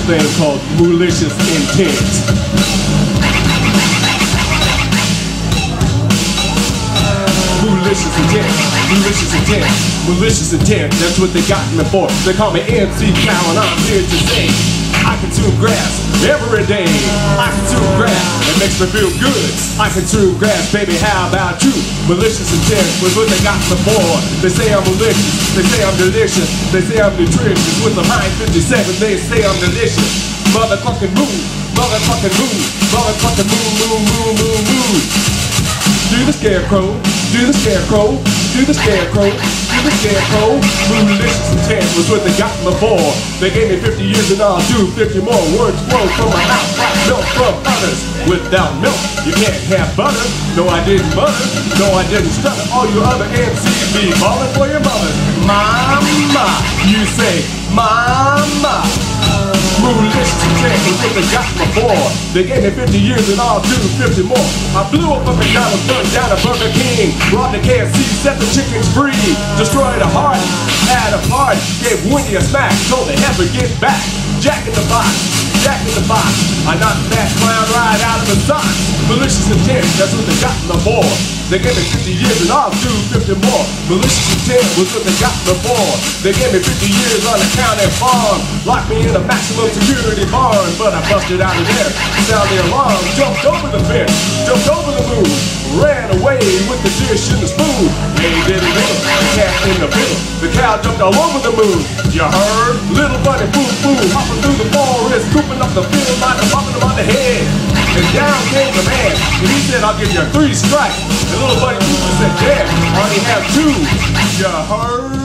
thing called Mooolicious intent. Mooolicious intent, Mooolicious intent, Mooolicious intent. That's what they got me for. They call me MC Cow, and I'm here to say I consume grass every day. I consume grass, it makes me feel good. I consume grass, baby, how about you? Mooolicious intent was what they got me for. They say I'm malicious, they say I'm delicious, they say I'm nutritious. With the Heinz 57, they say I'm delicious. Motherfucking moo, motherfucking moo, motherfucking moo, moo, moo, moo, moo. Do the scarecrow, do the scarecrow, do the scarecrow, do the scarecrow. Mooolicious intent was what they got me for. They gave me 50 years and I'll do 50 more. Words flow from my mouth like milk from others. Without milk, you can't have butter. No, I didn't butter, no, I didn't stutter. All you other MCs be ballin' for your mothers. Mama, you say, mama. Mooolicious intent was what they got me for. They gave me 50 years and I'll do 50 more. I blew up a McDonald's, burned down a Burger King, robbed a KFC, set the chickens free, destroyed a Hardy, had a party, gave Wendy a smack, told her never get back. Jack in the box, Jack in the box. I knocked that clown right out of the socks. Mooolicious intent, that's what they got me for. They gave me 50 years and I'll do 50 more. Mooolicious intent was what they got me for. They gave me 50 years on the county farm, locked me in a maximum security barn, but I busted out of there, sounded the alarm, jumped over the fence, jumped over the moon, ran away with the dish and the spoon. They didn't middle, the cat in the middle, the cow jumped all over the moon. You heard? Little bunny boo boo, hopping through the forest, scooping up the field like a bumping him on the head. And down came the man, and he said, I'll give you 3 strikes. And little bunny boo boo said, yeah, I only have 2. You heard?